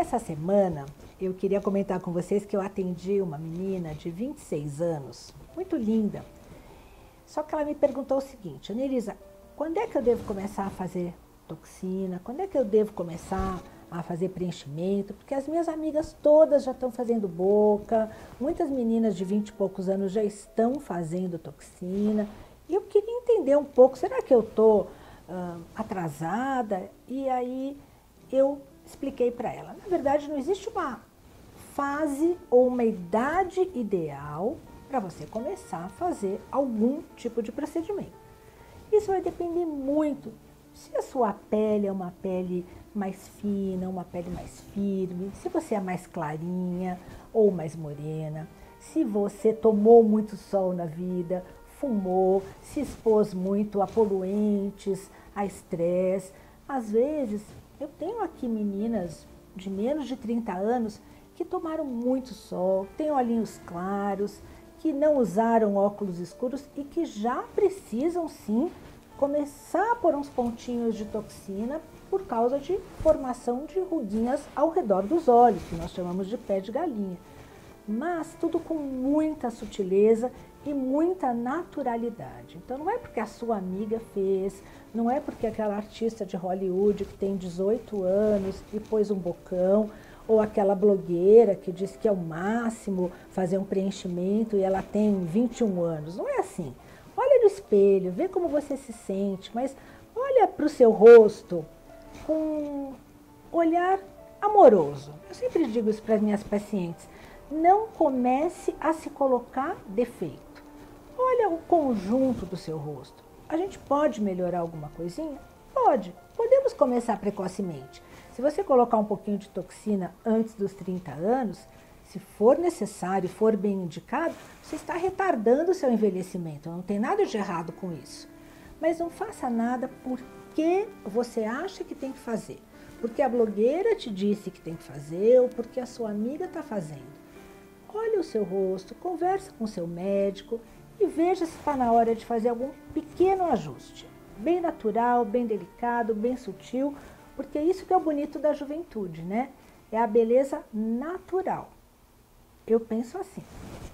Essa semana eu queria comentar com vocês que eu atendi uma menina de 26 anos, muito linda. Só que ela me perguntou o seguinte: Anelisa, quando é que eu devo começar a fazer toxina? Quando é que eu devo começar a fazer preenchimento? Porque as minhas amigas todas já estão fazendo boca, muitas meninas de 20 e poucos anos já estão fazendo toxina. E eu queria entender um pouco, será que eu estou atrasada? E aí eu expliquei para ela. Na verdade, não existe uma fase ou uma idade ideal para você começar a fazer algum tipo de procedimento. Isso vai depender muito se a sua pele é uma pele mais fina, uma pele mais firme, se você é mais clarinha ou mais morena, se você tomou muito sol na vida, fumou, se expôs muito a poluentes, a estresse. Às vezes, eu tenho aqui meninas de menos de 30 anos que tomaram muito sol, têm olhinhos claros, que não usaram óculos escuros e que já precisam sim começar a pôr uns pontinhos de toxina por causa de formação de ruguinhas ao redor dos olhos, que nós chamamos de pé de galinha. Mas tudo com muita sutileza e muita naturalidade. Então não é porque a sua amiga fez, não é porque aquela artista de Hollywood que tem 18 anos e pôs um bocão, ou aquela blogueira que diz que é o máximo fazer um preenchimento e ela tem 21 anos. Não é assim. Olha no espelho, vê como você se sente, mas olha para o seu rosto com um olhar amoroso. Eu sempre digo isso para as minhas pacientes. Não comece a se colocar defeito. Olha o conjunto do seu rosto. A gente pode melhorar alguma coisinha? Pode. Podemos começar precocemente. Se você colocar um pouquinho de toxina antes dos 30 anos, se for necessário, for bem indicado, você está retardando o seu envelhecimento. Não tem nada de errado com isso. Mas não faça nada porque você acha que tem que fazer. Porque a blogueira te disse que tem que fazer ou porque a sua amiga está fazendo. Olhe o seu rosto, converse com o seu médico e veja se está na hora de fazer algum pequeno ajuste. Bem natural, bem delicado, bem sutil, porque isso que é o bonito da juventude, né? É a beleza natural. Eu penso assim.